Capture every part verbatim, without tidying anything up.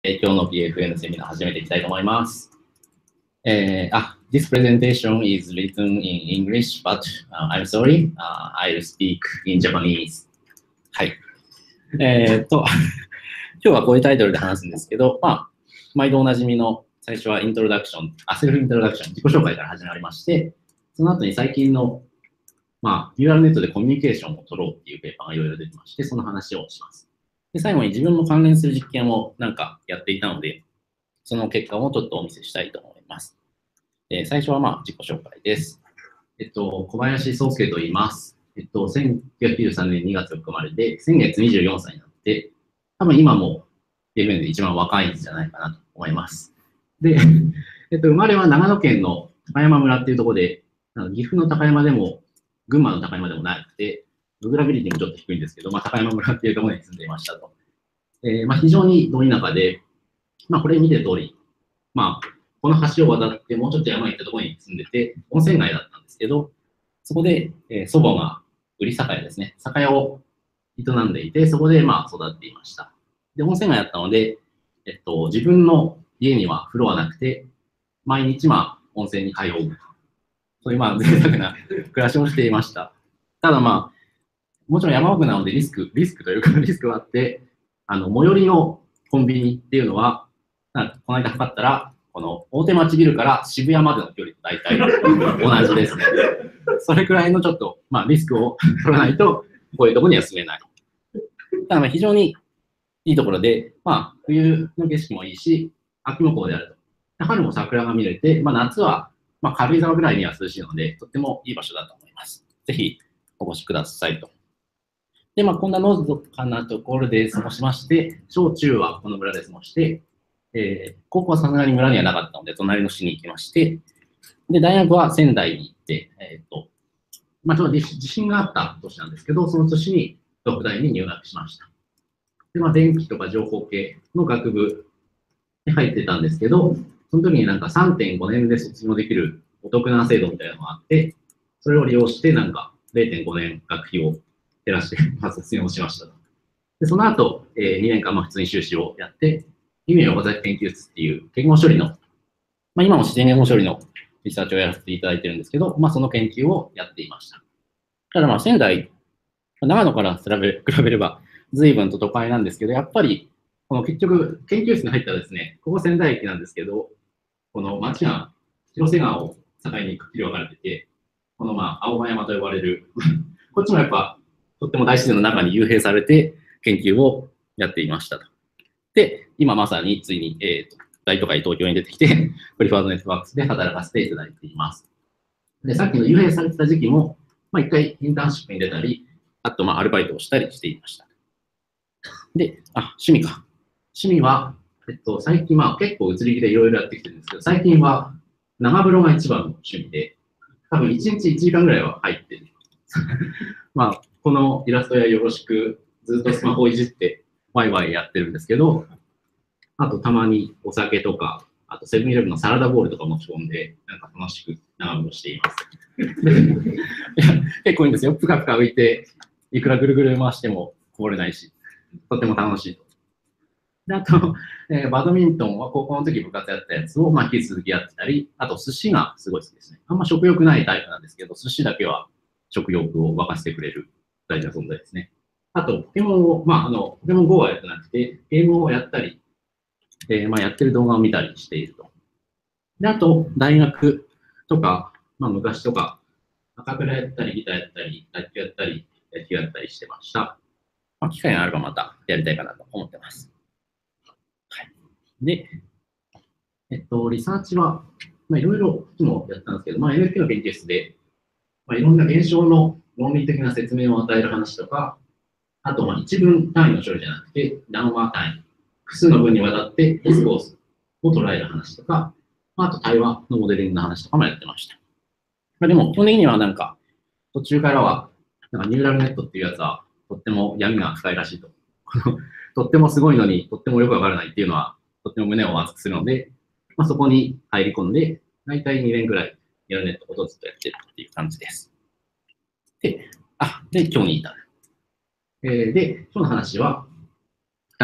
えー、今日の ピーエフエヌ セミナー始めていきたいと思います。えー、あ、This presentation is written in English, but、uh, I'm sorry,、uh, I'll speak in Japanese. はい。えー、っと、今日はこういうタイトルで話すんですけど、まあ、毎度おなじみの最初はイントロダクション、あ、セルフイントロダクション、自己紹介から始まりまして、その後に最近の、まあ、ユーアール ネットでコミュニケーションを取ろうっていうペーパーがいろいろ出てまして、その話をします。で、最後に自分も関連する実験をなんかやっていたので、その結果をちょっとお見せしたいと思います。えー、最初はまあ自己紹介です。えっと、小林宗介と言います。えっと、せんきゅうひゃくきゅうじゅうさんねんにがつよっか生まれで、先月にじゅうよんさいになって、多分今も ピーエフエヌ で一番若いんじゃないかなと思います。で、えっと、生まれは長野県の高山村っていうところで、岐阜の高山でも、群馬の高山でもなくて、ググラビリティもちょっと低いんですけど、まあ、高山村っていうところに住んでいましたと。えーまあ、非常にど田舎で、まあ、これ見てる通り、まあ、この橋を渡ってもうちょっと山に行ったところに住んでて、温泉街だったんですけど、そこで、えー、祖母が売り酒屋ですね、酒屋を営んでいて、そこでまあ育っていました。で、温泉街だったので、えっと、自分の家には風呂はなくて、毎日まあ温泉に通う。そういうまあ贅沢な暮らしをしていました。ただまあ、もちろん山奥なのでリスク、リスクというかリスクがあって、あの、最寄りのコンビニっていうのは、なんかこの間測ったら、この大手町ビルから渋谷までの距離と大体同じですね。それくらいのちょっと、まあ、リスクを取らないと、こういうところには住めない。ただまあ非常にいいところで、まあ、冬の景色もいいし、秋もこうであると。春も桜が見れて、まあ、夏は、まあ、軽井沢ぐらいには涼しいので、とってもいい場所だと思います。ぜひお越しくださいと。で、まあ、こんなのどかなところで過ごしまして、小中はこの村で過ごして、えー、高校はさすがに村にはなかったので、隣の市に行きまして、で、大学は仙台に行って、えっと、まあ、ちょっと地震があった年なんですけど、その年に東北大に入学しました。で、まあ、電気とか情報系の学部に入ってたんですけど、その時になんか さんてんご 年で卒業できるお得な制度みたいなのがあって、それを利用してなんか れいてんご 年学費を減らして、まあ、卒業しました。で、その後、えー、にねんかんまあ普通に修士をやって、意味岡崎研究室っていう言語処理の、まあ、今も自然言語処理のリサーチをやらせていただいてるんですけど、まあ、その研究をやっていました。ただまあ仙台、長野から比べ比べれば随分と都会なんですけど、やっぱりこの結局研究室に入ったらですね、ここ仙台駅なんですけど、この町が広瀬川を境にくっきり分かれてて、このまあ青葉山と呼ばれる、こっちもやっぱとっても大自然の中に幽閉されて研究をやっていましたと。で、今まさについに、えーと、大都会東京に出てきて、プリファードネットワークスで働かせていただいています。で、さっきの幽閉されてた時期も、まあ、一回インターンシップに出たり、あとまあアルバイトをしたりしていました。で、あ、趣味か。趣味は、えっと、最近まあ結構移り気でいろいろやってきてるんですけど、最近は長風呂が一番の趣味で、多分いちにちいちじかんぐらいは入ってる。まあ、このイラストやよろしく、ずっとスマホをいじって、ワイワイやってるんですけど、あとたまにお酒とか、あとセブンイレブンのサラダボールとか持ち込んで、なんか楽しく長風呂しています。いや結構いいんですよ。ぷかぷか浮いて、いくらぐるぐる回してもこぼれないし、とても楽しいと。であと、えー、バドミントンは高校の時部活やったやつを、まあ、引き続きやってたり、あと寿司がすごい好きですね。あんま食欲ないタイプなんですけど、寿司だけは食欲を沸かせてくれる大事な存在ですね。あと、ポケモンを、まあ、あの、ポケモン ゴー はやってなくて、ゲームをやったり、えー、まあ、やってる動画を見たりしていると。で、あと、大学とか、まあ、昔とか、アカペラやったり、ギターやったり、楽器やったり、野球やったりしてました。まあ、機会があればまたやりたいかなと思ってます。はい。で、えっと、リサーチは、まあ、いろいろいつもやったんですけど、まあ、エヌエルピー の研究室で、まあ、いろんな現象の論理的な説明を与える話とか、あと、まあ、一文単位の処理じゃなくて、談話単位、複数の文にわたってディスコースを捉える話とか、まあ、あと対話のモデリングの話とかもやってました。まあ、でも、基本的にはなんか、途中からは、なんかニューラルネットっていうやつは、とっても闇が深いらしいと。とってもすごいのに、とってもよくわからないっていうのは、とっても胸を熱くするので、まあ、そこに入り込んで、大体にねんぐらいニューラルネットのことをずっとやってるっていう感じです。で、あ、で、今日に至る。えー、で、今日の話は、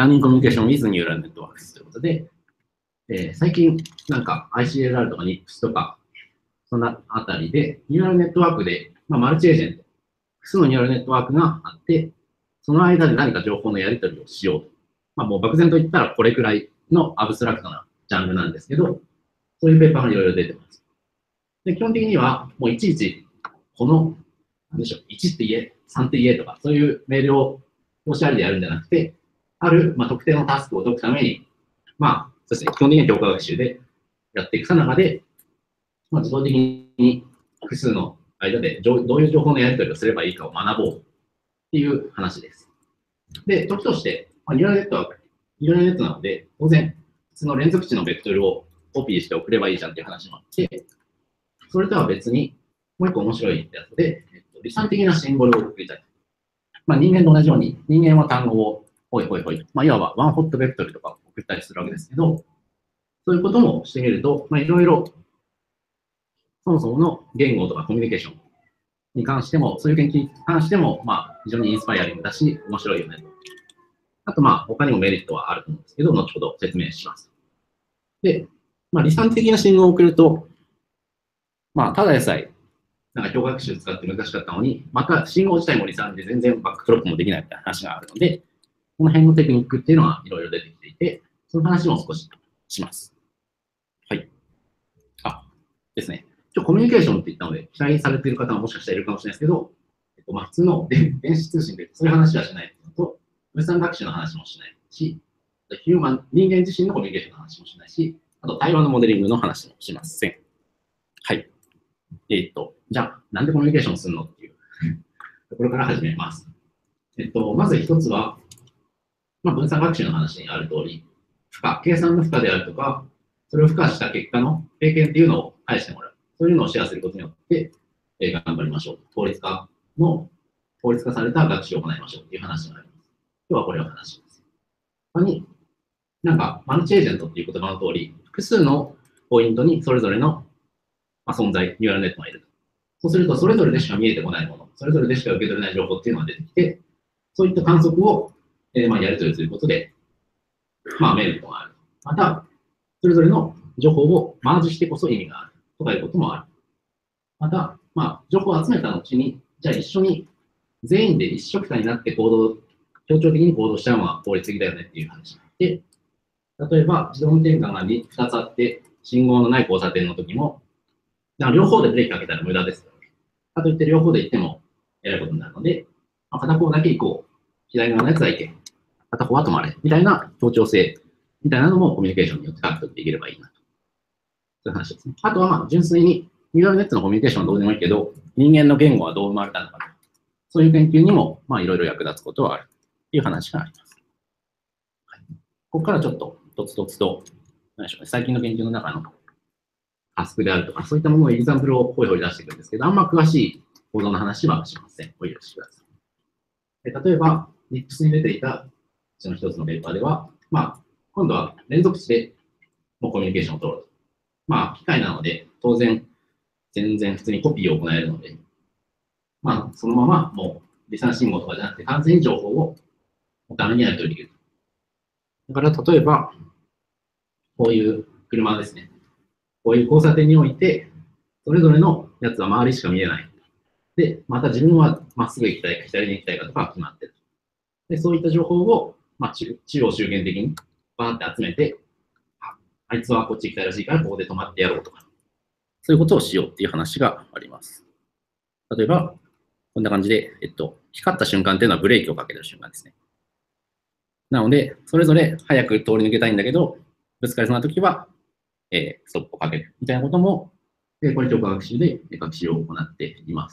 Learning Communication with Neural Networks ということで、えー、最近なんか アイシーエルアール とか ニップス とか、そんなあたりで、ニューラルネットワークで、まあ、マルチエージェント、複数のニューラルネットワークがあって、その間で何か情報のやり取りをしようと。まあ、もう漠然と言ったらこれくらいのアブストラクトなジャンルなんですけど、そういうペーパーがいろいろ出てます。で、基本的には、もういちいち、この、なんでしょう、いちって言え、さんって言えとか、そういう命令を教師ありでやるんじゃなくて、ある、まあ、特定のタスクを解くために、まあ、そうですね、基本的には教科学習でやっていくさなかで、まあ、自動的に複数の間でどういう情報のやり取りをすればいいかを学ぼうっていう話です。で、時として、まあ、ニューラルネットはニューラルネットなので、当然、普通の連続値のベクトルをコピーして送ればいいじゃんっていう話もあって、それとは別に、もう一個面白いやつで、えっと、理算的なシンボルを送りたい。まあ、人間と同じように、人間は単語をほいほいほい、まあ、いわばワンホットベクトルとかを送ったりするわけですけど、そういうこともしてみると、まあ、いろいろ、そもそもの言語とかコミュニケーションに関しても、そういう研究に関しても、まあ、非常にインスパイアリングだし、面白いよねと。あと、まあ、他にもメリットはあると思うんですけど、後ほど説明します。で、まあ、理算的な信号を送ると、まあ、ただでさえ、なんか教科学習使って難しかったのに、また信号自体も理算で全然バックトロップもできないみたいな話があるので、この辺のテクニックっていうのはいろいろ出てきていて、その話も少しします。はい。あ、ですね。今日コミュニケーションって言ったので、期待されている方ももしかしたらいるかもしれないですけど、えっとまあ、普通の電子通信でそういう話はしないっていうのと、分散学習の話もしないし、ヒューマン、人間自身のコミュニケーションの話もしないし、あと対話のモデリングの話もしません。はい。えー、っと、じゃあ、なんでコミュニケーションするのっていうところから始めます。えっと、まず一つは、まあ、分散学習の話にある通り、負荷、計算の負荷であるとか、それを付加した結果の経験っていうのを返してもらう。そういうのをシェアすることによって、えー、頑張りましょう。効率化の、効率化された学習を行いましょうっていう話があります。今日はこれを話します。他に、なんか、マルチエージェントっていう言葉の通り、複数のポイントにそれぞれの存在、ニューラルネットがいると。そうすると、それぞれでしか見えてこないもの、それぞれでしか受け取れない情報っていうのが出てきて、そういった観測を、えー、まあやり取りすることで、まあ、メリットがある。また、それぞれの情報をマージしてこそ意味があるとかいうこともある。また、まあ、情報を集めた後に、じゃあ一緒に全員で一緒くたになって行動、協調的に行動しちゃうのは効率的だよねっていう話があって、例えば自動運転間がふたつあって、信号のない交差点の時も、両方でブレーキかけたら無駄です。かといって両方で行ってもやることになるので、まあ、片方だけ行こう。左側のやつは行け。片方は止まれ。みたいな協調性みたいなのもコミュニケーションによって獲得できればいいなと。そういう話ですね。あとはまあ純粋にニューラルネットのコミュニケーションはどうでもいいけど、人間の言語はどう生まれたのかな。そういう研究にもまあいろいろ役立つことはあるという話があります。はい、ここからちょっととつとつと、何でしょうね、最近の研究の中のタスクであるとか、そういったもののエグザンプルをほいほい出していくんですけど、あんま詳しい構造の話はしません。お許しください。例えば、ニップス に出ていたうちの一つのペーパーでは、まあ、今度は連続値でもうコミュニケーションを取ろうと。まあ、機械なので、当然、全然普通にコピーを行えるので、まあ、そのままもう、離散信号とかじゃなくて、完全に情報をお金にやり取りできる。だから、例えば、こういう車ですね。こういう交差点において、それぞれのやつは周りしか見えない。で、また自分はまっすぐ行きたいか、左に行きたいかとか決まってる。で、そういった情報を、まあ、中央集権的にバーって集めて、あ、あいつはこっち行きたいらしいから、ここで止まってやろうとか、そういうことをしようっていう話があります。例えば、こんな感じで、えっと、光った瞬間っていうのはブレーキをかける瞬間ですね。なので、それぞれ早く通り抜けたいんだけど、ぶつかりそうなときは、えー、ストップをかけるみたいなことも、えー、これ教科学習で学習を行っています。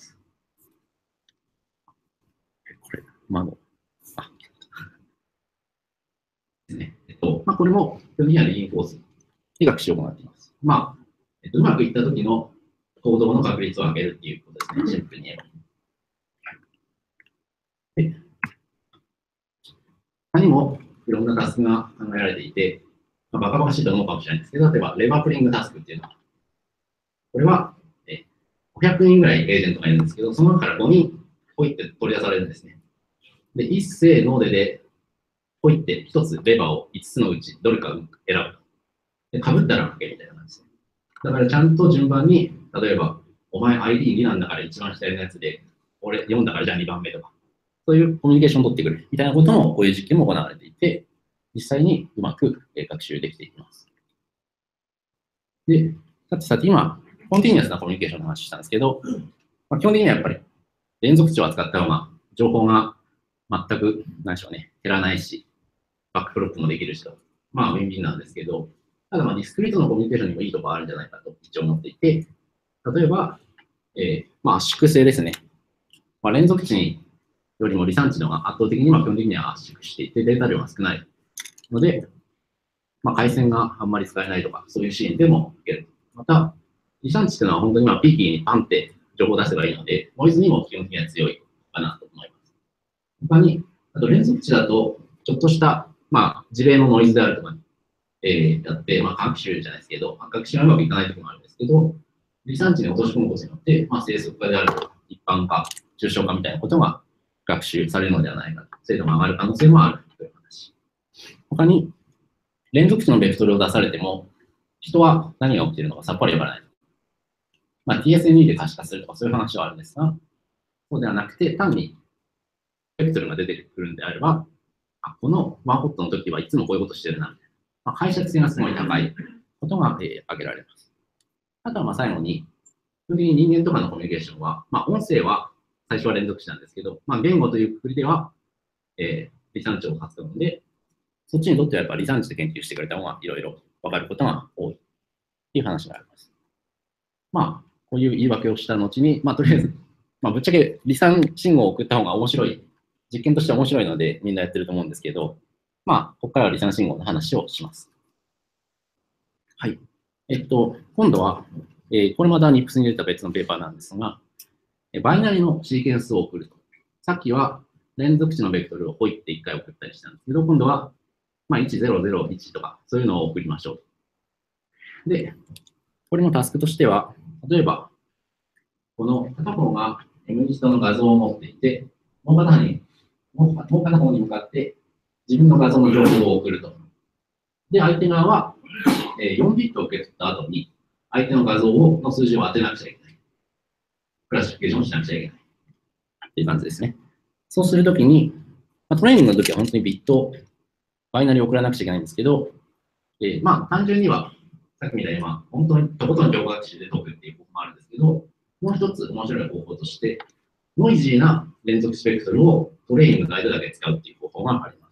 これ、窓。あ、ですね。えっと、まあ、これも、基本的にはリインフォースで学習を行っています。まあ、えっと、うまくいったときの行動の確率を上げるっていうことですね。シンプルに言えば。で、他にもいろんなタスクが考えられていて、まあ、バカバカしいと思うかもしれないんですけど、例えば、レバープリングタスクっていうのは、これは、えごひゃくにんぐらいエージェントがいるんですけど、その中からごにん、ポイって取り出されるんですね。で、一斉ノーデで、 こういってひとつレバーをいつつのうちどれか選ぶと。で、被ったら負けみたいな感じです。だからちゃんと順番に、例えば、お前 アイディーに なんだから一番下のやつで、俺よんだからじゃあにばんめとか、そういうコミュニケーションを取ってくるみたいなことも、こういう実験も行われていて、実際にうまく学習できていきます。で、さてさて今、コンティニュアスなコミュニケーションの話したんですけど、まあ、基本的にはやっぱり連続値を扱った方が情報が全く、何でしょうね、減らないし、バックプロップもできるしと、まあ、ウィンウィンなんですけど、ただ、まあ、ディスクリートのコミュニケーションにもいいところあるんじゃないかと一応思っていて、例えば、えー、まあ、圧縮性ですね。まあ、連続値よりも離散値の方が圧倒的に、まあ、基本的には圧縮していて、データ量が少ないので、まあ、回線があんまり使えないとか、そういうシーンでもいける。また、離散値というのは本当にまあピーキーにパンって情報を出せばいいので、ノイズにも基本的には強いかなと思います。他に、あと連続値だと、ちょっとした、まあ、事例のノイズであるとかに、えー、やって、まあ、学習じゃないですけど、学習はうまくいかないときもあるんですけど、離散値に落とし込むことによって、まあ、生息化であるとか、一般化、抽象化みたいなことが学習されるのではないかと、精度が上がる可能性もあるという話。他に、連続値のベクトルを出されても、人は何が起きているのかさっぱりわからない。まあ、ティーエスエヌイー で可視化するとかそういう話はあるんですが、そうではなくて、単にベクトルが出てくるんであれば、あこのワンホットの時はいつもこういうことしてるな、みたいな。まあ、解釈性がすごい高いことが、えー、挙げられます。あとはまあ最後に、基本的に人間とかのコミュニケーションは、まあ、音声は最初は連続値なんですけど、まあ、言語というくくりでは、えー、離散値を発するので、そっちにとってはやっぱり離散値で研究してくれた方がいろいろ分かることが多いっていう話があります。まあ、こういう言い訳をした後に、まあ、とりあえず、まあ、ぶっちゃけ離散信号を送った方が面白い、実験としては面白いのでみんなやってると思うんですけど、まあ、ここからは離散信号の話をします。はい。えっと、今度は、えー、これまたニップスに出た別のペーパーなんですが、バイナリのシーケンスを送ると。さっきは連続値のベクトルをポイっていっかい送ったりしたんですけど、今度は、まあ、いち、ゼロ、ゼロ、いちとか、そういうのを送りましょう。で、これのタスクとしては、例えば、この片方が エム 字の画像を持っていて、もう片方に、もう片方に向かって自分の画像の情報を送ると。で、相手側は、えー、よんビットを受け取った後に、相手の画像をの数字を当てなくちゃいけない。クラシフィケーションしなくちゃいけない。っていう感じですね。そうするときに、まあ、トレーニングのときは本当にビット、バイナリを送らなくちゃいけないんですけど、えー、まあ単純には、さっきみたいに、まあ、本当にとことん情報学習で解くっていう方法もあるんですけど、もう一つ面白い方法として、ノイジーな連続スペクトルをトレーニングの間だけ使うっていう方法があります。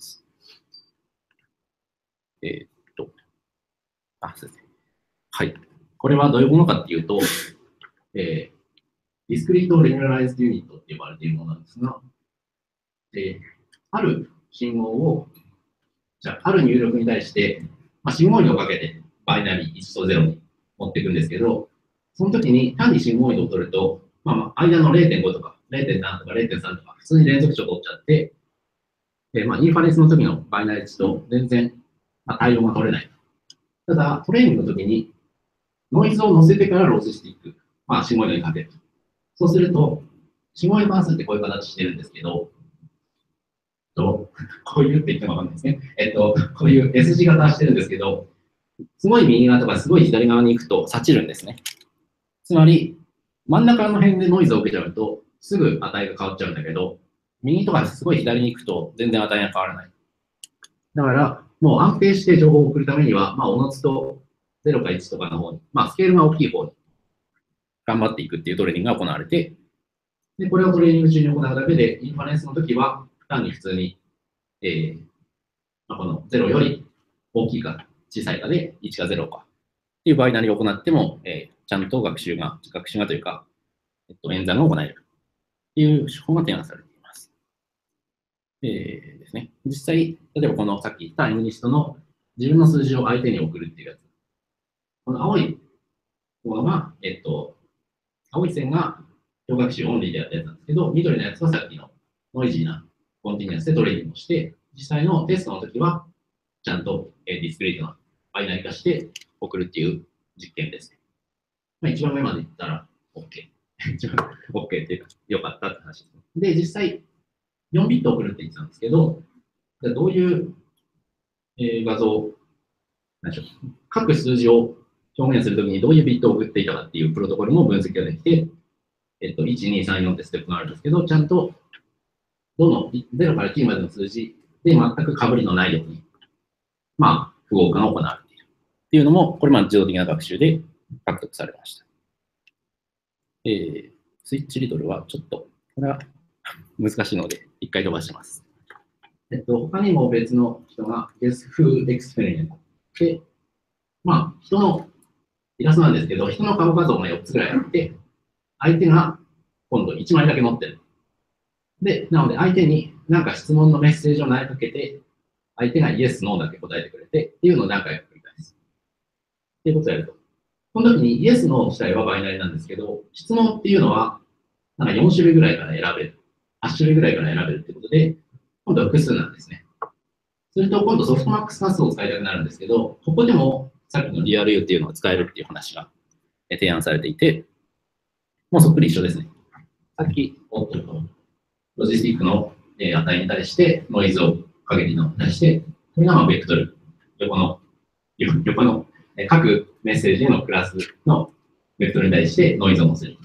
えー、っと、あ、そうですね。はい。これはどういうものかっていうと、えー、ディスクリートレギュラライズユニットって呼ばれているものなんですが、えー、ある信号を、じゃあ、ある入力に対して、まあ、信号移動をかけて、バイナリーいちとゼロに持っていくんですけど、その時に単に信号移動を取ると、まあ、まあ間の れいてんご とか れいてんなな とか れいてんさん とか普通に連続値を取っちゃって、でまあ、インファレンスの時のバイナリ値と全然、まあ、対応が取れない。ただ、トレーニングの時にノイズを乗せてからロースしていく。まあ、信号移動にかける。そうすると、信号移動関数ってこういう形してるんですけど、とこういうって言ってもわかんないですね。えっと、こういう エス 字型してるんですけど、すごい右側とかすごい左側に行くと察知るんですね。つまり、真ん中の辺でノイズを受けちゃうと、すぐ値が変わっちゃうんだけど、右とかすごい左に行くと全然値が変わらない。だから、もう安定して情報を送るためには、まあ、おのずとゼロかいちとかの方に、まあ、スケールが大きい方に頑張っていくっていうトレーニングが行われて、で、これをトレーニング中に行うだけで、インファレンスの時は、単に普通に、えーまあ、このゼロより大きいか小さいかでいちかゼロかっていうバイナリを行っても、えー、ちゃんと学習が、学習がというか、えっと、演算が行えるっていう手法が提案されています。えー、ですね。実際、例えばこのさっき言った エム リストの自分の数字を相手に送るっていうやつ。この青いものが、えっと、青い線が表学習オンリーでやったやつなんですけど、緑のやつはさっきのノイジーなコンティニュアスでトレーニングをして、実際のテストの時は、ちゃんと、えー、ディスクリートなバイナリ化して送るっていう実験ですね。まあ、一番上までいったら OK。一番 OK っていうか、良かったって話ですね。で、実際、よんビット送るって言ってたんですけど、 じゃあどういう、えー画像、なんでしょう、各数字を表現するときにどういうビットを送っていたかっていうプロトコルも分析ができて、えっと、いち、に、さん、よんってステップがあるんですけど、ちゃんとどのゼロからきゅうまでの数字で全く被りのないように、まあ、符号化が行われているっていうのも、これま自動的な学習で獲得されました。えー、スイッチリドルはちょっと、これは難しいので、一回飛ばします。えっと、他にも別の人が Guess Who Experiment で、まあ、人のイラストなんですけど、人の顔画像がよっつぐらいあって、相手が今度いちまいだけ持ってる。で、なので相手に何か質問のメッセージを投げかけて、相手がイエス、ノーだけ答えてくれて、っていうのを何回か繰り返す。っていうことをやると。この時にイエス、ノー自体はバイナリなんですけど、質問っていうのは、なんかよん種類ぐらいから選べる。はち種類ぐらいから選べるってことで、今度は複数なんですね。すると、今度ソフトマックス関数を使いたくなるんですけど、ここでもさっきのリアル U っていうのを使えるっていう話が提案されていて、もうそっくり一緒ですね。さっき、ロジスティックの値に対してノイズをかけているのに対して、これがまあベクトル、横の、横の各メッセージへのクラスのベクトルに対してノイズを乗せる。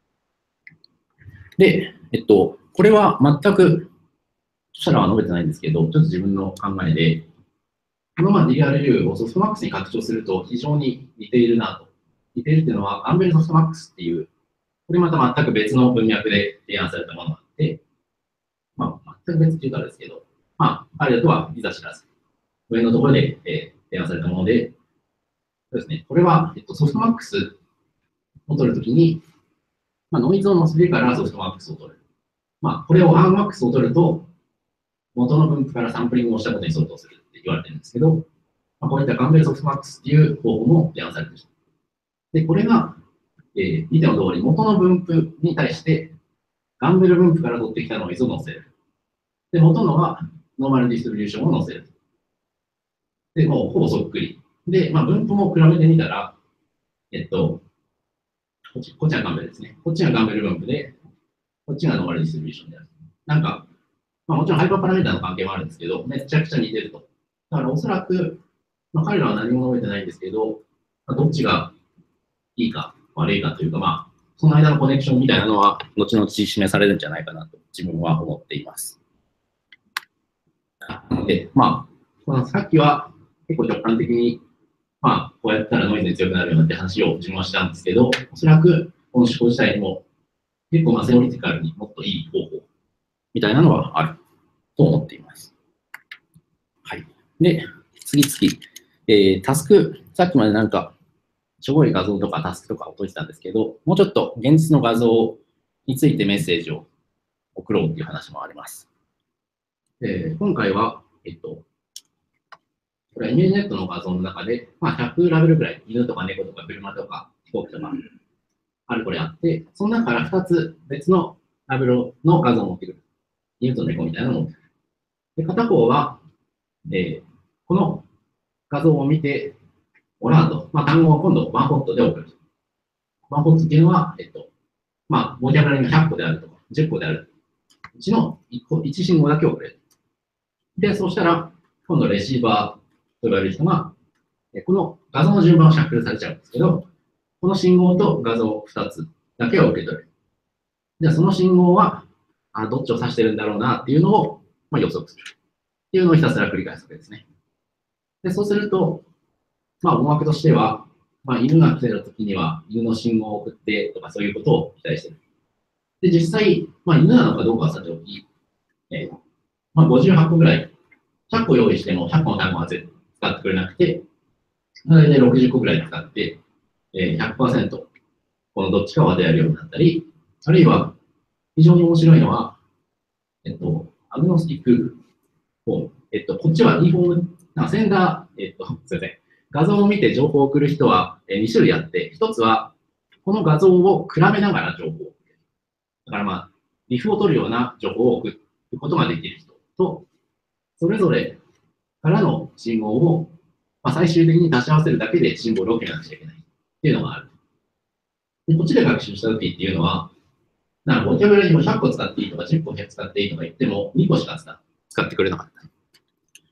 で、えっと、これは全く、著者らは述べてないんですけど、ちょっと自分の考えで、このまま ディーアールユー をソフトマックスに拡張すると非常に似ているなと。似ているっていうのは、アンベルソフトマックスっていう、これまた全く別の文脈で提案されたものがあって、まあ、全く別っていうとあれですけど、まあ、彼らとはいざ知らず、上のところで、えー、提案されたもので、そうですね、これは、えっと、ソフトマックスを取るときに、まあ、ノイズを乗せてからソフトマックスを取る。まあ、これをアンマックスを取ると、元の分布からサンプリングをしたことに相当するって言われてるんですけど、まあ、こういったガンベルソフトマックスっていう方法も提案されている。で、これが、えー、見ての通り、元の分布に対して、ガンベル分布から取ってきたノイズを乗せる。で、元のはノーマルディストリビューションを乗せる。で、もうほぼそっくり。で、まあ、分布も比べてみたら、えっと、こっちこっちがガンベルですね。こっちがガンベル分布で、こっちがノーマルディストリビューションである。なんか、まあ、もちろんハイパーパラメータの関係もあるんですけど、めちゃくちゃ似てると。だからおそらく、まあ、彼らは何も述べてないんですけど、まあ、どっちがいいか悪いかというか、まあ、その間のコネクションみたいなのは、後々示されるんじゃないかなと自分は思っています。なので、まあ、このさっきは結構直感的に、まあ、こうやったらノイズに強くなるようなって話を自分はしたんですけど、おそらくこの思考自体にも結構まあセオリティカルにもっといい方法みたいなのはあると思っています。はい。で、次々、えー、タスク、さっきまでなんか、しょぼい画像とかタスクとかを解いてたんですけど、もうちょっと現実の画像についてメッセージを送ろうっていう話もあります。えー、今回は、えっと、これはイメージネットの画像の中で、まあ、ひゃくラベルぐらい、犬とか猫とか車とか飛行機とか、あるこれあって、その中からふたつ別のラベルの画像を持ってくる。犬と猫みたいなのを持ってくる。で、片方は、えー、この画像を見て、オラード、まあ、単語を今度ワンホットで送る。ワンホットっていうのは、えっと、まあ、ボキャブラリーがひゃっこであるとか、じゅっこである。うちの いち, いち信号だけ送れる。で、そうしたら、今度レシーバーと呼ばれる人が、この画像の順番をシャッフルされちゃうんですけど、この信号と画像ふたつだけを受け取る。じゃあその信号はあどっちを指してるんだろうなっていうのを、まあ、予測する。っていうのをひたすら繰り返すわけですね。でそうすると、まあ、思惑としては、まあ、犬が来てるときには犬の信号を送ってとかそういうことを期待してる。で、実際、まあ、犬なのかどうかはさておき、えーまあ、ごじゅうはっこぐらい、ひゃっこ用意してもひゃっこの単語は使ってくれなくて、大体ろくじゅっこぐらい使って、ひゃくパーセント このどっちかを当てられるようになったり、あるいは非常に面白いのは、えっと、アグノスティックフォーム。えっと、こっちは イー フォーム、なんかセンダー、えっと、すみません。画像を見て情報を送る人はに種類あって、ひとつはこの画像を比べながら情報を送る。だからまあ、リフを取るような情報を送ることができる人と、それぞれからの信号を、まあ、最終的に出し合わせるだけでシンボルを決めなくちゃいけないっていうのがある。でこっちで学習したときっていうのは、なんかボキャブラリーをひゃっこ使っていいとかじゅっこ使っていいとか言ってもにこしか使ってくれなかった。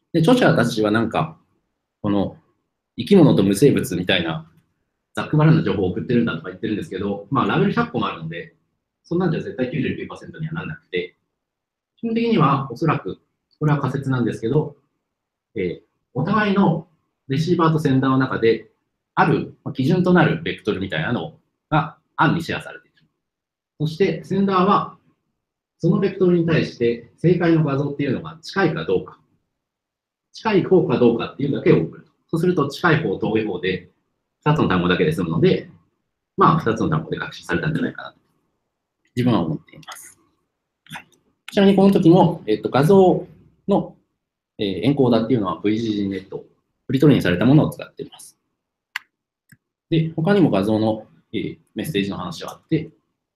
で、著者たちはなんか、この生き物と無生物みたいなざっくばらんな情報を送ってるんだとか言ってるんですけど、まあ、ラベルひゃっこもあるので、そんなんじゃ絶対 きゅうじゅうきゅうパーセント にはならなくて、基本的にはおそらく、これは仮説なんですけど、えー、お互いのレシーバーとセンダーの中で、ある基準となるベクトルみたいなのが暗にシェアされている。そして、センダーは、そのベクトルに対して正解の画像っていうのが近いかどうか、近い方かどうかっていうだけを送る。そうすると、近い方、遠い方で、ふたつの単語だけで済むので、まあ、ふたつの単語で学習されたんじゃないかなと、自分は思っています。はい、ちなみに、この時も、えっと、画像の、えー、エンコーダーっていうのは ブイジージーネット、プリトレインされたものを使っています。で、他にも画像の、えー、メッセージの話はあって、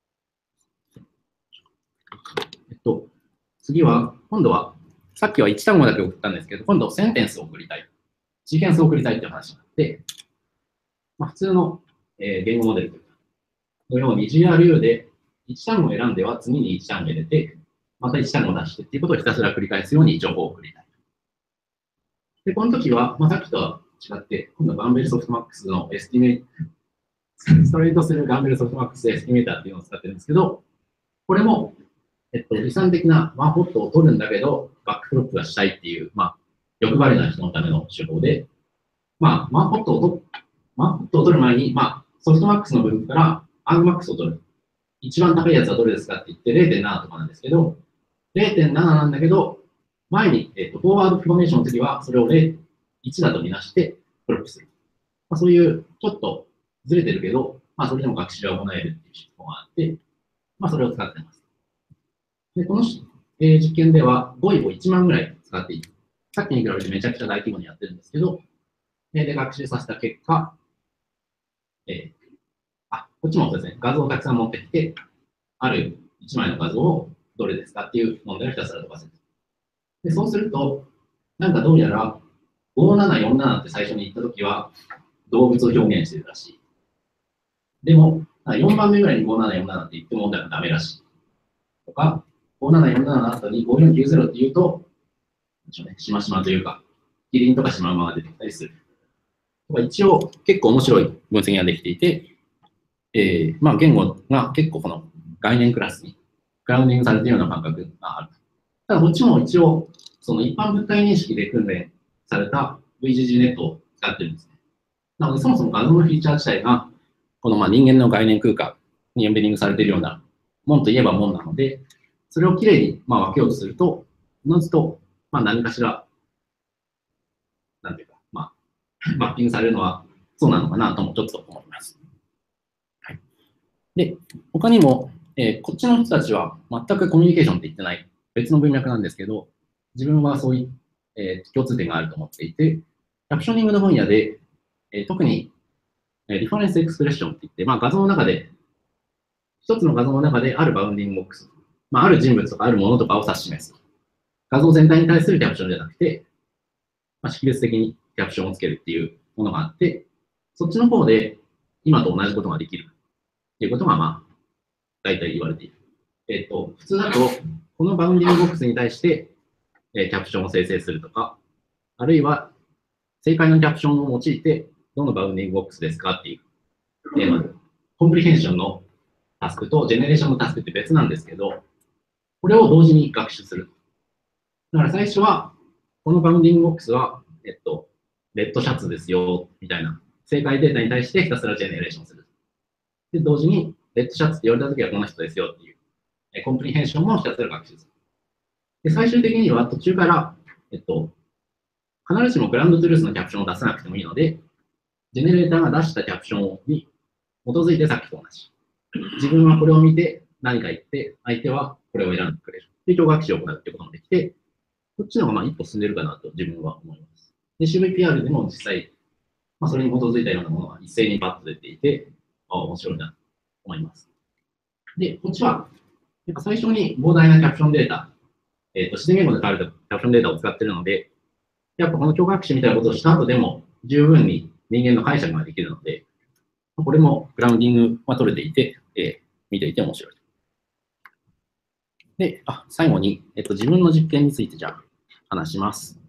えっと、次は、今度は、さっきはいち単語だけ送ったんですけど、今度センテンスを送りたい。シーケンスを送りたいっていう話になって、まあ、普通の、えー、言語モデルのように ジーアールユー でいち単語を選んでは次にいち単語入れて、またいち単語を出してっていうことをひたすら繰り返すように情報を送りたい。で、この時は、まあ、さっきとは違って、今度はガンベルソフトマックスのエスティメイト、ストレートするガンベルソフトマックスエスティメーターっていうのを使ってるんですけど、これも、えっと、理想的なワンホットを取るんだけど、バックフロップがしたいっていう、まあ、欲張りな人のための手法で、まあ、ワンホットを取ワンホットを取る前に、まあ、ソフトマックスの分布からアーグマックスを取る。一番高いやつはどれですかって言って れいてんなな とかなんですけど、れいてんなな なんだけど、前に、えっと、フォーワードフォーメーションの時はそれをいちだとみなしてプロップする。まあ、そういうちょっとずれてるけど、まあ、それでも学習は行えるっていう手法があって、まあ、それを使っています。で、この、えー、実験では語彙をいちまんぐらい使っている。さっきに比べてめちゃくちゃ大規模にやってるんですけど、で、学習させた結果、えー、あ、こっちもそうですね、画像をたくさん持ってきて、あるいちまいの画像をどれですかっていう問題をひたすら飛ばせる。で、そうすると、なんかどうやらごななよんななって最初に言ったときは動物を表現してるらしい。でも、よんばんめぐらいにごななよんななって言っても問題はダメらしい。とか、ごななよんななの後にごよんきゅうゼロって言うと、ね、しましまというか、キリンとかシマウマが出てきたりする。一応、結構面白い分析ができていて、えーまあ、言語が結構この概念クラスにクラウディングされているような感覚がある。ただ、こっちも一応、その一般物体認識で訓練された ブイジージー ネットを使ってるんですね。なので、そもそも画像のフィーチャー自体が、このまあ人間の概念空間にエンベディングされているようなもんといえばもんなので、それをきれいにまあ分けようとすると、おのずとまあ何かしら、なんていうか、まあ、マッピングされるのはそうなのかなともちょっと思います。はい、で、他にも、えー、こっちの人たちは全くコミュニケーションって言ってない別の文脈なんですけど、自分はそういう、えー、共通点があると思っていて、キャプショニングの分野で、えー、特に、えー、リファレンスエクスプレッションって言って、まあ、画像の中で、一つの画像の中であるバウンディングボックス、まあ、ある人物とかあるものとかを指し示す。画像全体に対するキャプションじゃなくて、まあ、識別的にキャプションをつけるっていうものがあって、そっちの方で今と同じことができるっていうことが、まあ、大体言われている。えっと、普通だと、このバウンディングボックスに対して、えー、キャプションを生成するとか、あるいは、正解のキャプションを用いて、どのバウンディングボックスですかっていう、えー、コンプリヘンションのタスクとジェネレーションのタスクって別なんですけど、これを同時に学習する。だから最初は、このバウンディングボックスは、えっと、レッドシャツですよ、みたいな、正解データに対してひたすらジェネレーションする。で、同時に、レッドシャツって言われたときはこの人ですよっていう、えコンプリヘンションもひたすら学習する。で、最終的には途中から、えっと、必ずしもグランドトゥルースのキャプションを出さなくてもいいので、ジェネレーターが出したキャプションに基づいてさっきと同じ。自分はこれを見て何か言って、相手はこれを選んでくれる。で、共学習を行うってこともできて、こっちの方がまあ一歩進んでるかなと自分は思います。で、シーブイピーアール でも実際、まあ、それに基づいたようなものが一斉にパッと出ていて、ああ、面白いなと思います。で、こっちは、やっぱ最初に膨大なキャプションデータ、えっと、自然言語で書かれたキャプションデータを使っているので、やっぱこの教科学習みたいなことをした後でも十分に人間の解釈ができるので、これもグラウンディングは取れていて、えー、見ていて面白い。で、あ最後に、えっと、自分の実験についてじゃあ話します。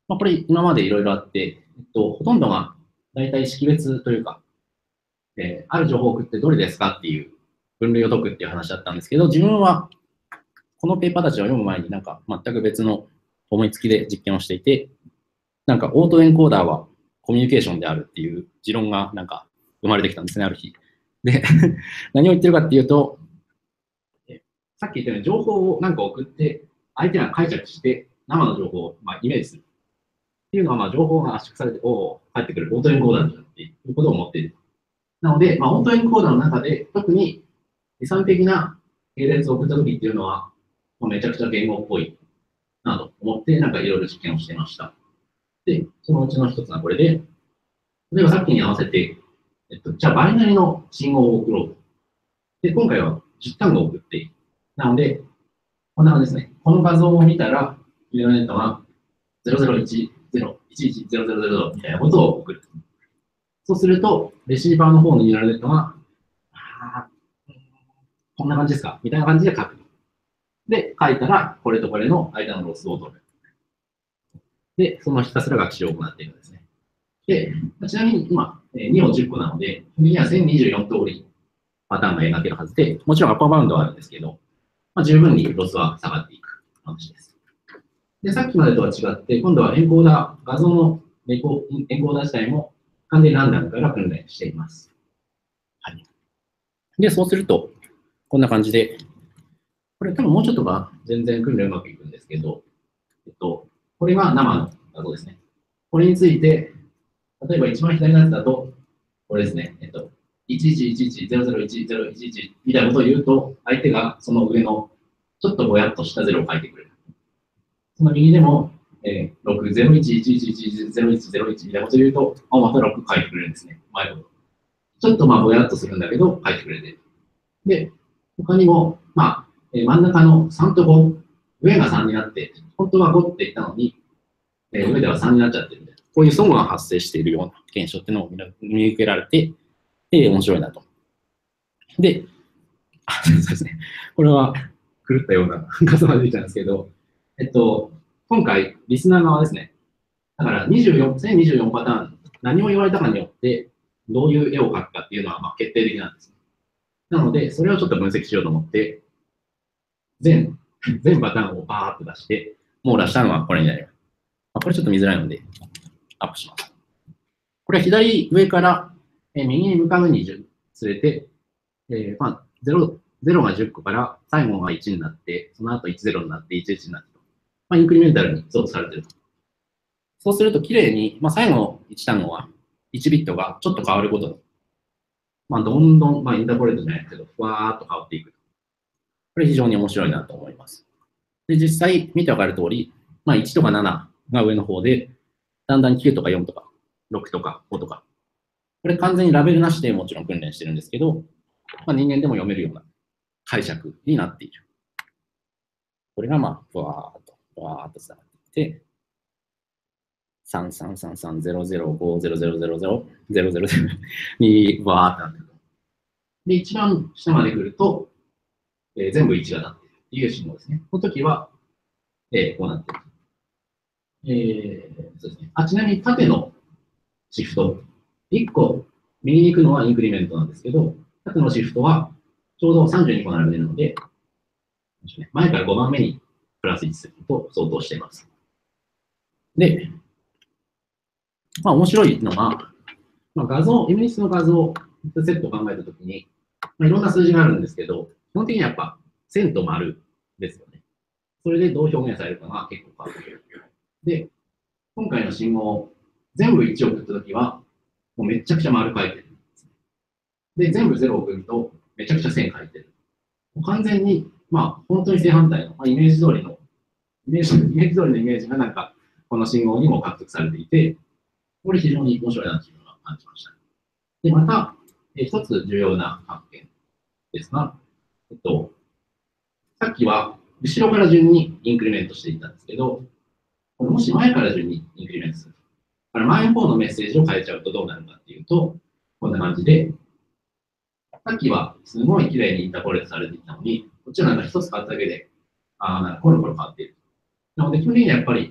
まあ、これ今までいろいろあって、えっと、ほとんどが大体識別というか、えー、ある情報を送ってどれですかっていう分類を解くっていう話だったんですけど、自分はこのペーパーたちを読む前になんか全く別の思いつきで実験をしていて、なんかオートエンコーダーはコミュニケーションであるっていう持論がなんか生まれてきたんですね、ある日。で、何を言ってるかっていうと、さっき言ったように情報をなんか送って、相手が解釈して生の情報をまあイメージする。っていうのは、まあ情報が圧縮されて、おお、返ってくるオートエンコーダーだっていうことを思っている。なので、まあ、オートエンコーダーの中で、特に理算的な系列を送ったときっていうのは、まあ、めちゃくちゃ言語っぽいなと思って、なんかいろいろ実験をしてました。で、そのうちの一つがこれで、例えばさっきに合わせて、えっと、じゃあバイナリの信号を送ろうと。で、今回はじゅう単語を送っている。なので、こんな感じですね。この画像を見たら、ニューラルネットがゼロゼロいちゼロいちいちゼロゼロゼロみたいなことを送る。そうすると、レシーバーの方のニューラルネットが、あこんな感じですかみたいな感じで書く。で、書いたら、これとこれの間のロスを取る。で、そのひたすら学習を行っているんですね。で、ちなみに今、にをじゅっこなので、基本的にはせんにじゅうよん通りパターンが描けるはずで、もちろんアッパーバウンドはあるんですけど、まあ、十分にロスは下がっていく話です。で、さっきまでとは違って、今度はエンコーダー、画像のエンコーダー自体も完全にランダムから訓練しています。はい。で、そうすると、こんな感じで、これ多分もうちょっとが全然訓練うまくいくんですけど、えっと、これが生の画像ですね。これについて、例えば一番左のやつだと、これですね、えっと、いちいちいちいちゼロゼロいちゼロいちいちみたいなことを言うと、相手がその上のちょっとぼやっとしたゼロを書いてくれる。その右でも、えー、ろくゼロいちいちいちいちゼロいちゼロいちみたいなことを言うと、あ、またろく書いてくれるんですね。前ほど。ちょっとまあぼやっとするんだけど、書いてくれて。で、他にも、まあ、えー、真ん中のさんとご、上がさんになって、本当はごって言ったのに、えー、上ではさんになっちゃってるみたいな。こういう相互が発生しているような現象っていうのを見受けられて、えー、面白いなと。で、あ、そうですね。これは狂ったような画像が出てきたんですけど、えっと、今回、リスナー側ですね。だからにじゅうよん、せんにじゅうよんパターン、何を言われたかによって、どういう絵を描くかっていうのはまあ決定的なんです。なので、それをちょっと分析しようと思って、全、全パターンをバーっと出して、もう出したのはこれになります。まあ、これちょっと見づらいので、アップします。これは左上から右に向かうに連れて、えー、まあ0、0がじゅっこから最後がいちになって、その後いちゼロになって、いちいちになってと。まあ、インクリメンタルに増されていると。そうすると、きれいに、まあ、最後のいち単語はいちビットがちょっと変わることで、まあ、どんどん、まあ、インターポレートじゃないけど、ふわーっと変わっていく。これ非常に面白いなと思います。で、実際見てわかる通り、まあ、いちとかななが上の方で、だんだんきゅうとかよんとかろくとかごとか、これ完全にラベルなしでもちろん訓練してるんですけど、まあ、人間でも読めるような解釈になっている。これがまあ、ふわーっと、ふわーっとつながっていって、さんさんさんさんゼロゼロごゼロゼロゼロゼロゼロゼロゼロにわーってなってる。で、一番下まで来ると、えー、全部いちがなっているっていう信号ですね。この時は、えー、こうなっている。えー、そうですね。あ、ちなみに縦のシフト、いっこ右に行くのはインクリメントなんですけど、縦のシフトはちょうどさんじゅうにこ並べるので、前からごばんめにプラスいちすると相当しています。で、まあ面白いのが、まあ、画像、イメージの画像セットを考えたときに、まあ、いろんな数字があるんですけど、基本的にはやっぱ線と丸ですよね。それでどう表現されるかが結構変わってくる。で、今回の信号、全部いちを送ったときは、もうめちゃくちゃ丸書いてるんですね。で、全部ゼロを送ると、めちゃくちゃ線書いてる。もう完全に、まあ、本当に正反対の、まあ、イメージ通りの、イメージ、イメージ通りのイメージがなんか、この信号にも獲得されていて、これ非常に面白いなというのが感じました。で、また、え一つ重要な発見ですが、えっと、さっきは後ろから順にインクリメントしていったんですけど、これもし前から順にインクリメントする。だから前の方のメッセージを変えちゃうとどうなるかっていうと、こんな感じで、さっきはすごい綺麗にインターポレートされていたのに、こっちはなんか一つ変わっただけで、ああ、なんかコロコロ変わっている。なので、基本的にはやっぱり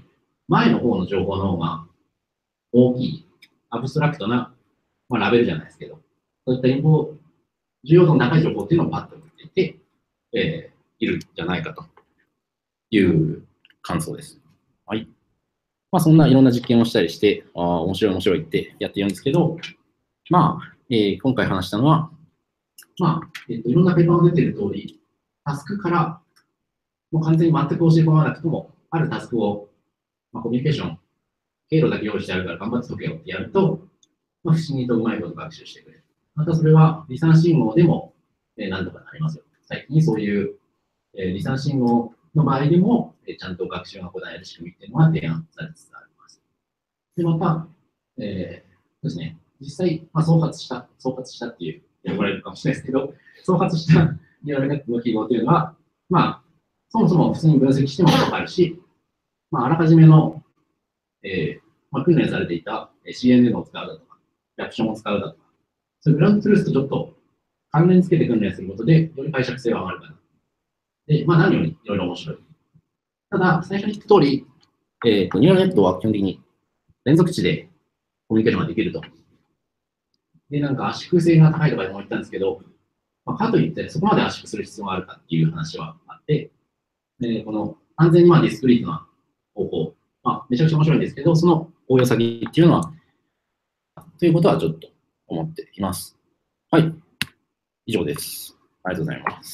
前の方の情報の方が大きい、アブストラクトな、まあ、ラベルじゃないですけど、そういったインフォ、重要度の高い情報っていうのをパッと送っていて、えー、いるんじゃないかという感想です。はい。まあ、そんないろんな実験をしたりして、ああ、面白い面白いってやってるんですけど、まあ、えー、今回話したのは、まあ、えっと、いろんなペーパーが出ている通り、タスクから、もう完全に全く教え込まなくても、あるタスクを、まあ、コミュニケーション、経路だけ用意してあるから頑張って解けよってやると、まあ、不思議とうまいこと学習してくれる。またそれは、離散信号でも、えー、なんとかなりますよ。最近そういう、えー、離散信号の場合でも、えー、ちゃんと学習が行える仕組みっていうのは提案されつつあります。で、また、えー、ですね、実際、まあ、創発した、創発したっていう、呼ばれるかもしれないですけど、創発したニューラルネットの記号というのは、まあ、そもそも普通に分析してもわかるし、まあ、あらかじめの、えーまあ、訓練されていた シーエヌエヌ を使うだとか、リアクションを使うだとか、そういうグラウンドトゥルースとちょっと関連付けて訓練することで、より解釈性は上がるかな。で、まあ、何よりいろいろ面白い。ただ、最初に言った通り、えーと、ニューラルネットは基本的に連続値でコミュニケーションができると。で、なんか圧縮性が高いとかでも言ったんですけど、まあ、かといってそこまで圧縮する必要があるかっていう話はあって、でこの完全にまあディスクリートな方法、まあ、めちゃくちゃ面白いんですけど、その応用先っていうのは、ということはちょっと思っています。はい。以上です。ありがとうございます。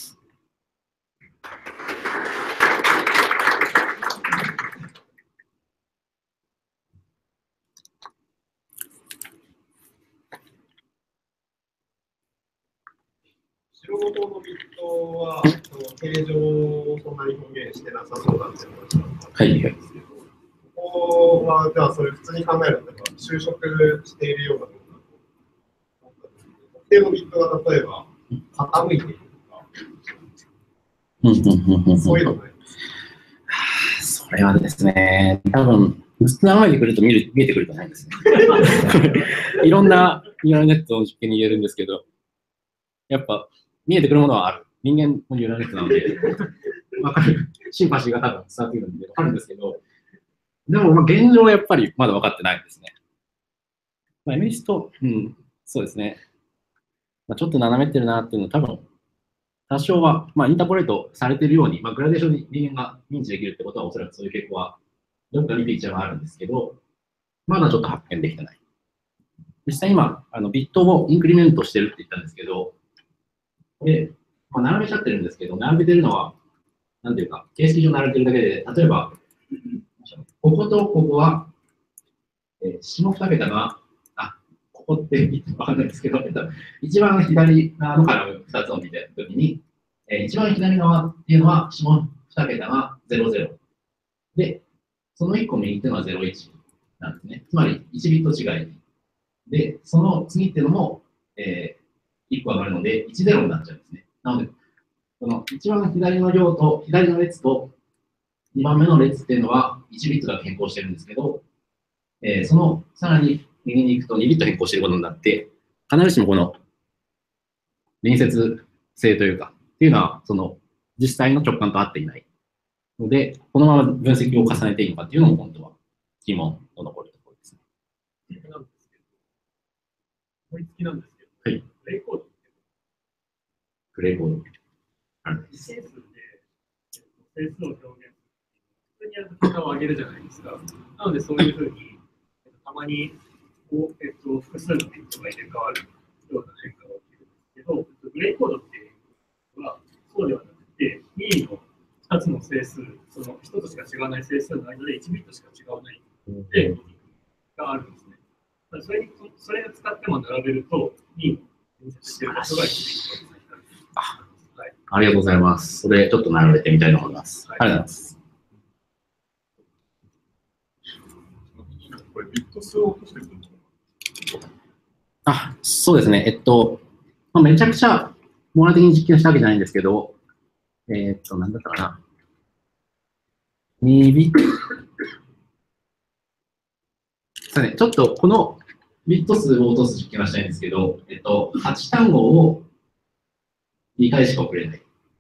白ごとのビットは、その形状をそんなに表現してなさそうだって話なんですけど、はい、ここは、じゃあ、それ普通に考えると、就職しているようなものだと、特定のビットが例えば傾いているとか、そういうのないですか？ それはですね、多分薄く眺めてくると見る見えてくるとないんですね。いろんなニューラルネットの実験に言えるんですけど、やっぱ見えてくるものはある。人間もニューラルネットなので、わかる。シンパシーが多分伝わってくるんで、わかるんですけど、でも、まあ、現状はやっぱりまだ分かってないですね。まあ、エメリスト、うん、そうですね。まあ、ちょっと斜めってるなっていうのは多分、多少は、まあ、インターポレートされているように、まあ、グラデーションに人間が認知できるってことは、おそらくそういう傾向は、どっかにフィーチャーがあるんですけど、まだちょっと発見できてない。実際今、あのビットをインクリメントしてるって言ったんですけど、で、まあ、並べちゃってるんですけど、並べてるのは、なんていうか、形式上並べてるだけで、例えば、こことここは、えー、下二桁が、あ、ここってわかんないですけど、一番左側のカラムふたつを見てるときに、えー、一番左側っていうのは下二桁がゼロゼロ。で、そのいっこ右っていうのはゼロいちなんですね。つまりいちビット違い。で、その次っていうのも、えー、いっこ上がるので、いちゼロになっちゃうんですね。なので、この一番左の行と左の列とにばんめの列っていうのはいちビットが変更してるんですけど、えー、そのさらに右に行くとにビット変更していることになって、必ずしもこの隣接性というか、っていうのは、その実際の直感と合っていないので、このまま分析を重ねていいのかっていうのも本当は疑問の残るところですね。 思いつきなんですけど、 はい。 グレーコードってグレーコード。 整数で整数を表現普通にやると結果を上げるじゃないですか。なので、そういうふうに、たまにこう、えっと、複数のビットが入れ替わるような変化が起きるんですけど、グレーコードっていうのはそうではなくて、任意のふたつの整数、そのひとつしか違わない整数の間でいちビットしか違わないでがあるんですね。それにそれを使っても並べると、任意の隣接している場所がいちビットになる。 はい、ありがとうございます。それちょっと並べてみたいと思います。はい、ありがとうございます。 これビット数を落としてるあ、そうですね。えっと、まあ、めちゃくちゃ網羅的に実験したわけじゃないんですけど、えー、っと、なんだったかな。にビット。そうね、ちょっとこのビット数を落とす実験はしたいんですけど、えっと、はち単語をにかいしか送れない。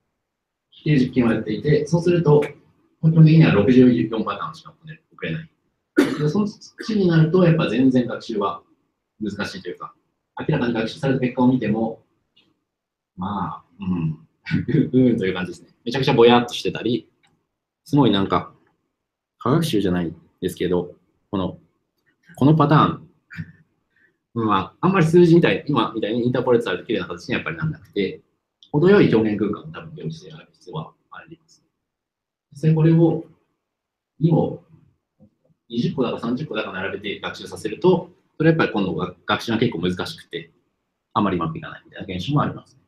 っていう実験をやっていて、そうすると、基本的にはろくじゅうよんパターンしか送れない。 でその土になると、やっぱ全然学習は難しいというか、明らかに学習された結果を見ても、まあ、うん、うんという感じですね。めちゃくちゃぼやっとしてたり、すごいなんか、科学習じゃないですけど、この、このパターン、まあ、あんまり数字みたい、今みたいにインターポレートされて綺麗な形にやっぱりなんなくて、程よい表現空間を多分用意してある必要はあります。実際これをにもにじゅっこだかさんじゅっこだか並べて学習させると、それやっぱり今度は学習が結構難しくて、あまりうまくいかないみたいな現象もあります。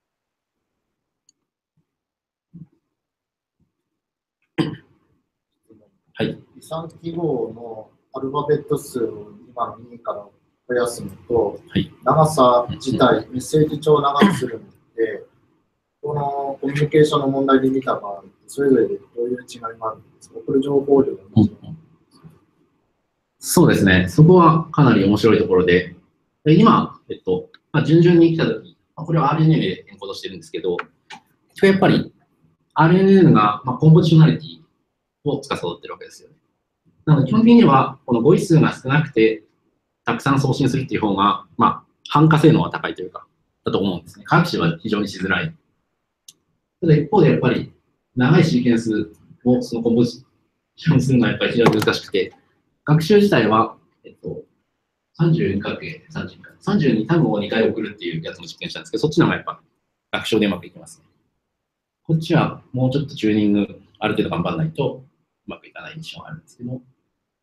はい。 離散記号のアルファベット数を今のにから増やすのと、はい、長さ自体、メッセージ帳を長くするので、このコミュニケーションの問題で見た場合、それぞれでどういう違いがあるんですか？送る情報量がもちろん。 そうですね。そこはかなり面白いところで、今、えっと、まあ、順々に来たとき、これは アールエヌエー でエンコードしてるんですけど、やっぱり アールエヌエー が、まあ、コンポジショナリティを司ってるわけですよね。なので、基本的には、この語彙数が少なくて、たくさん送信するっていう方が、まあ、汎化性能は高いというか、だと思うんですね。科学習は非常にしづらい。ただ一方で、やっぱり、長いシーケンスをそのコンポジションするのはやっぱり非常に難しくて、学習自体は、えっと、さんじゅうにかけるさんじゅうに さんじゅうに単語をにかい送るっていうやつも実験したんですけど、そっちの方がやっぱ学習でうまくいきますね。こっちはもうちょっとチューニングある程度頑張らないとうまくいかない印象があるんですけど、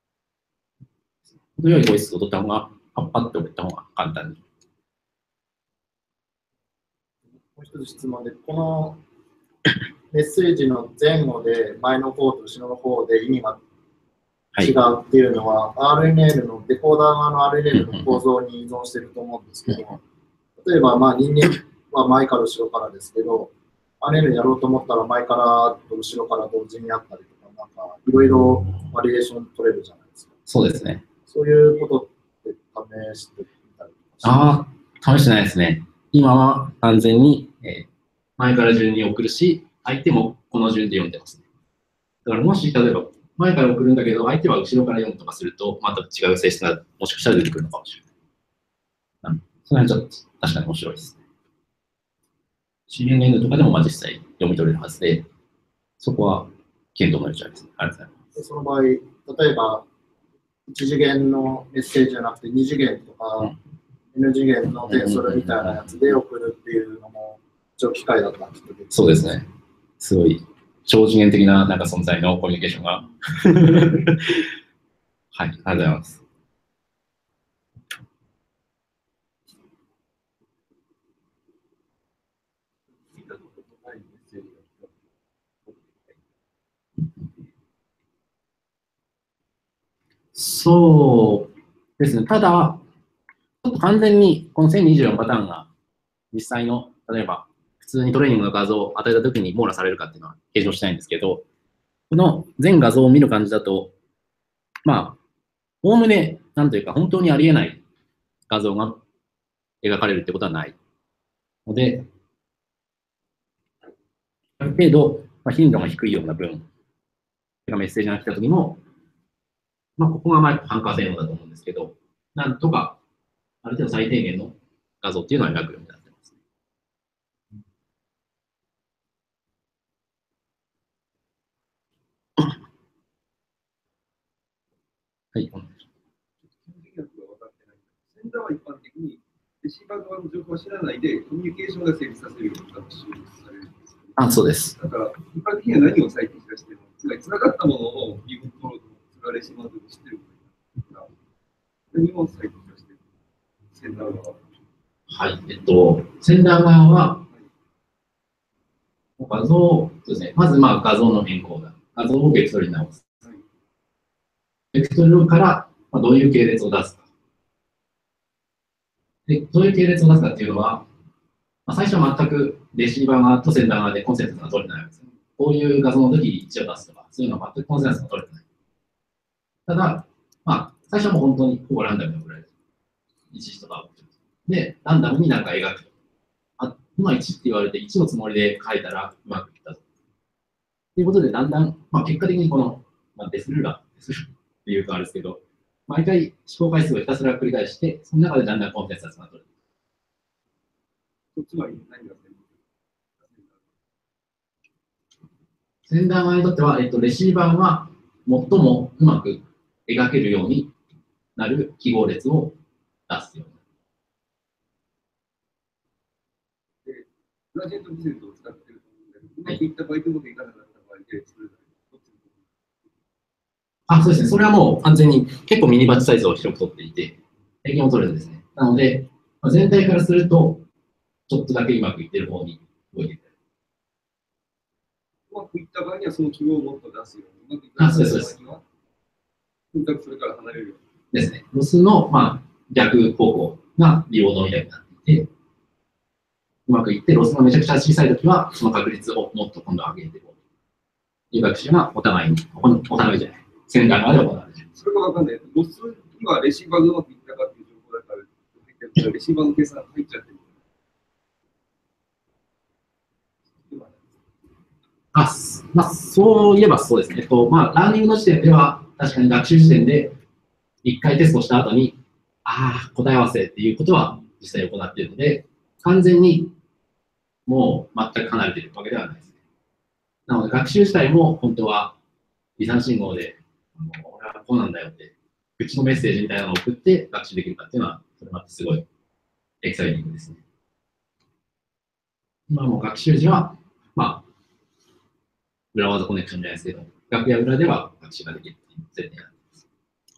程よいボイスを取った方が、パッパッと送った方が簡単に。 もう一つ質問で、このメッセージの前後で前の方と後ろの方で意味が違うっていうのは、はい、アールエヌエル のデコーダー側の アールエヌエル の構造に依存していると思うんですけど、例えばまあ人間は前から後ろからですけど、アールエヌエル やろうと思ったら前からと後ろから同時にやったりとか、なんかいろいろバリエーション取れるじゃないですか。 そうですね。 そういうことって試してみたりとか。 ああ、試してないですね。今は完全に、えー、前から順に送るし、相手もこの順で読んでますね。だからもし例えば前から送るんだけど、相手は後ろから読むとかすると、また違う性質がもしかしたら出てくるのかもしれない。その辺ちょっと確かに面白いですね。シーエヌエヌ とかでもまあ実際読み取れるはずで、そこは検討の余地ありますね。ありがとうございます。 その場合、例えば、いち次元のメッセージじゃなくてに次元とか、うん、N 次元のテンソルみたいなやつで送るっていうのも、一応機会だったんですけど。 そうですね。すごい。超次元的ななんか存在のコミュニケーションが。はい、ありがとうございます。そうですね。ただ、ちょっと完全にこのせんにじゅうよんパターンが実際の、例えば普通にトレーニングの画像を与えたときに網羅されるかっていうのは検証したいんですけど、この全画像を見る感じだと、まあ、おおむね、なんというか、本当にありえない画像が描かれるってことはないので、ある程度、まあ、頻度が低いような分、メッセージが来たときも、まあ、ここがまあ汎化性能だと思うんですけど、なんとか、ある程度最低限の画像っていうのは描くようになってます。はい。 センダーは一般的にレシーバー側の情報を知らないでコミュニケーションが成立させるように学習されるんですよね。 あ、そうです。 だから一般的には何を最適化しても、つまりつながったものをリブコード、それはレシーバーで知ってるから、何を最適化してるセンダー側。 はい、えっと、センダー側は、画像、そうですね、まずまあ画像の変更だ。画像をベクトルに直す。はい、ベクトルからまあどういう系列を出すか。で、どういう系列を出すかっていうのは、まあ、最初は全くレシーバー側とセンダー側でコンセンサスが取れてないわけですね。こういう画像の時に一を出すとか、そういうのは全くコンセンサスが取れてない。ただ、まあ、最初はもう本当にほぼランダムに送られる。いちとかを。で、ランダムに何か描くと。あ、今いちって言われていちのつもりで書いたらうまくいったと。ということで、だんだん、まあ、結果的にこの、まあ、デスルーラー、デスルっていうとあれですけど、毎回試行回数をひたすら繰り返して、その中でだんだんコンテンツがつながる。 つまり何がセンダー側にとっては、えっと、レシーバーは最もうまく描けるようになる記号列を出すように。 グラジェントビセントを使っていると思うんだけど、うまくいった場合とうまくいかなかった場合で、それぞれどっちのあ、そうですね。それはもう完全に結構ミニバッチサイズを広く取っていて、平均を取るんですね。なので、まあ、全体からすると、ちょっとだけうまくいってる方に動いていく。 うまくいった場合にはその記号をもっと出すように、うまくいかなかった場合には、とにかくそれから離れるように。 ですね。ロスの、まあ、逆方向がリオードみたいになっていて、うまくいって、ロスがめちゃくちゃ小さいときは、その確率をもっと今度上げていこうという学習がお互いに、お互いじゃない、センター側で行われる。 それがわかんない。ロスにはレシーバーがうまくいったかっていう情報だから、レシーバーの計算が入っちゃってる。 あ、まあ、そういえばそうですね。えっと、まあ、ラーニングの時点では、確かに学習時点で、一回テストした後に、ああ、答え合わせっていうことは実際行っているので、完全にもう全く離れているわけではないですね。なので、学習自体も本当は離散信号で、あの俺はこうなんだよって、口のメッセージみたいなのを送って学習できるかっていうのは、それまたすごいエキサイティングですね。今も学習時は、まあ、裏技コネクションじゃないですけど、楽屋裏では学習ができるっていう前提なんです。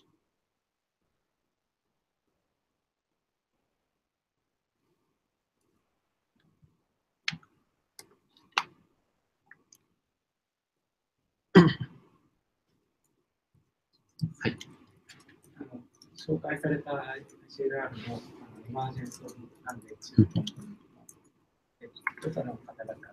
はい。 あの紹介された シーエルアール のエマージェンス・オブ・アンデージの著者の方々の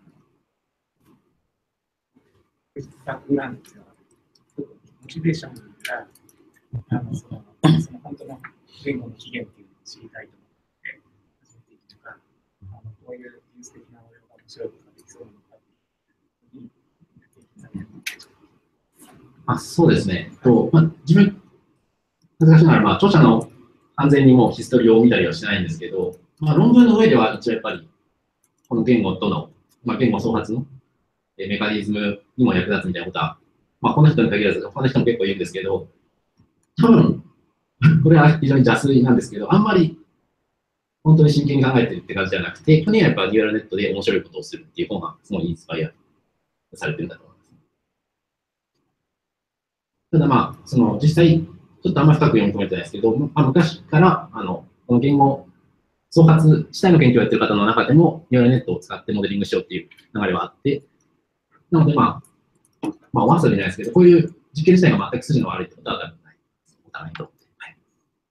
バックグラウンドは、モチベーションがあのそのその本当の言語の起源っていうのを知りたいと思って始めていくとか、あのこういう技術的な応用が面白いことができそうなのかっていうふうにやっていきたいと思って。 あ、そうですね。とまあ、自分、難しいのは、まあ、著者の完全にもうヒストリーを見たりはしないんですけど、まあ、論文の上では一応やっぱり、この言語との、まあ、言語創発のメカニズムにも役立つみたいなことは、まあ、この人に限らず、他の人も結構言うんですけど、多分、これは非常に邪推なんですけど、あんまり本当に真剣に考えてるって感じじゃなくて、去年はやっぱニューラルネットで面白いことをするっていう方がすごいインスパイアされてるんだと思います。ただまあ、その実際、ちょっとあんまり深く読み込めてないですけど、まあ、昔からあのこの言語創発自体の研究をやってる方の中でも、ニューラルネットを使ってモデリングしようっていう流れはあって、なのでまあ、まあ、お遊びじゃないですけど、こういう実験自体が全く筋の悪いってことは多分ない。お互いにとって。はい。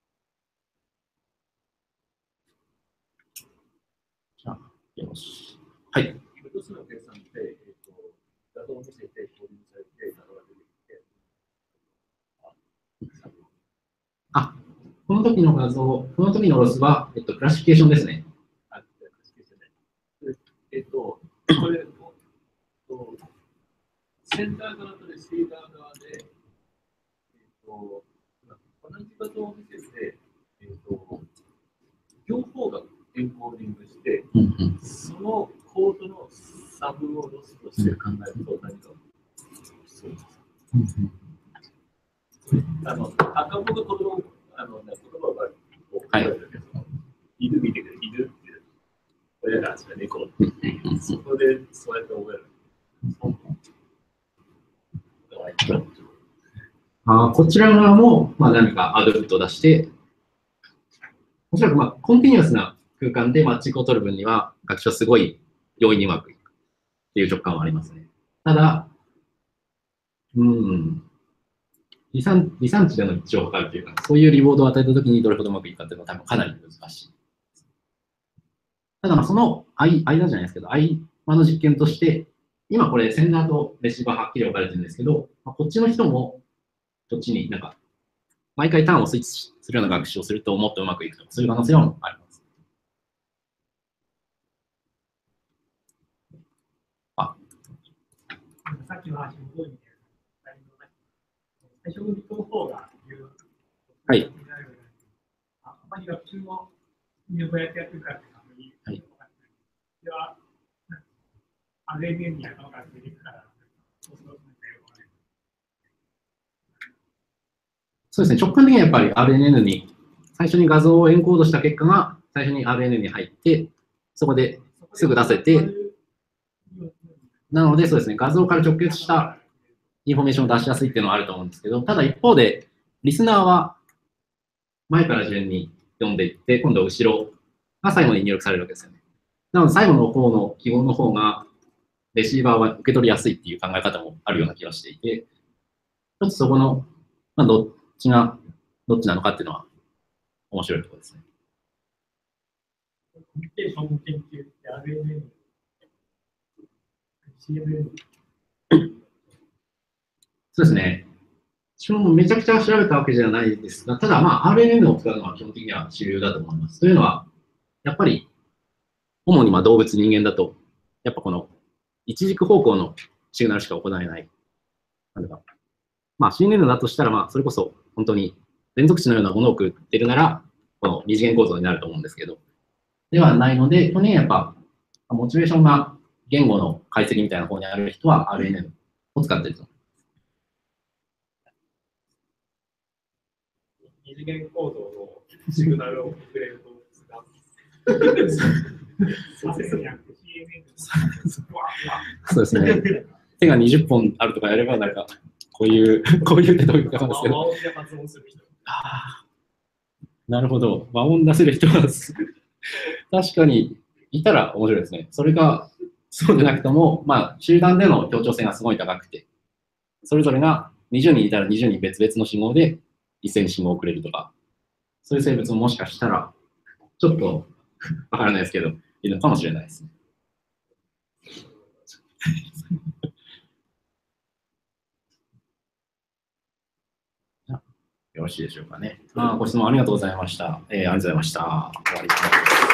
じゃあ、よし。はい。 複数の計算で、えーと、画像を見せて、コーディングされて、画像が出てきて、 あ、この時の画像、この時のロスは、えっと、クラシフィケーションですね。 あ、クラシフィケーションで。えっと、これ、センター側とレシーバー側で、えっと、同じ画像を見せて、えっと、両方がエンコーディングして、 うんうん、 そのコードのサブをロスとして考えると何かそうです。うんうん、あの赤子の子供あの、ね、言葉が覚えるけど、はい、犬見てくれ、犬って親がそれ猫って、そこでそうやって覚える。 あこちら側も、まあ、何かアウトプットを出して、おそらく、まあ、コンティニュアスな空間でマッチングを取る分には、学習はすごい容易にうまくいくっていう直感はありますね。ただ、うん、離散離散値での一致を図るというか、そういうリボードを与えたときにどれほどうまくいくかっていうのは多分かなり難しい。ただ、まあその間じゃないですけど、合間の実験として、今これセンダーとレシーバーはっきり分かれてるんですけど、まあ、こっちの人も、こっちになんか、毎回ターンをスイッチするような学習をするともっとうまくいくとか、そういう可能性はあります。あさっきの話の通り、最初の理想の方がはい。 あまり学習の入部やってやってるからって感じに、はい。では、アレルギーやのが出てくから、 そうですね、直感的にはやっぱり アールエヌエヌ に、最初に画像をエンコードした結果が最初に アールエヌエヌ に入って、そこですぐ出せて、なのでそうですね、画像から直結したインフォメーションを出しやすいっていうのはあると思うんですけど、ただ一方で、リスナーは前から順に読んでいって、今度は後ろが最後に入力されるわけですよね。なので最後の方の記号の方が、レシーバーは受け取りやすいっていう考え方もあるような気がしていて、ちょっとそこの、まあ、どっちが、どっちなのかっていうのは面白いところですね。 コミュニケーション研究って アールエヌエヌ、シーエムエヌそうですね。私もめちゃくちゃ調べたわけじゃないですが、ただ、まあ、アールエヌエヌ を使うのは基本的には主流だと思います。というのは、やっぱり、主にまあ動物、人間だと、やっぱこの一軸方向のシグナルしか行えない。なんだかまあ、シーエヌエヌ だとしたら、まあ、それこそ本当に連続値のようなものを送ってるなら、この二次元構造になると思うんですけど、ではないので、去年やっぱ、モチベーションが言語の解析みたいな方にある人は アールエヌエヌ を使っていると。 二次元構造のシグナルを送れると、 そうですね。手がにじゅっぽんあるとかやれば、なんか、こういう、こういう手というかなんですけど。なるほど。和音出せる人は、確かにいたら面白いですね。それが、そうでなくても、まあ、集団での協調性がすごい高くて、それぞれがにじゅうにんいたらにじゅうにん別々の信号で一斉に信号をくれるとか、そういう生物ももしかしたら、ちょっとわからないですけど、いるのかもしれないですね。よろしいでしょうかね。あ、ご質問ありがとうございました。えー、ありがとうございました。終わります。